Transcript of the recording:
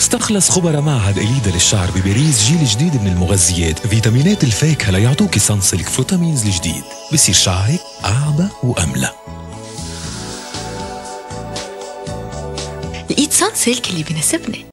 استخلص خبراء معهد إليدا للشعر بباريس جيل جديد من المغذيات، فيتامينات الفاكهة ليعطوكي صن سلك فروتامينز الجديد، بصير شعرك أعبى وأملى. لقيت صن سلك اللي بيناسبني.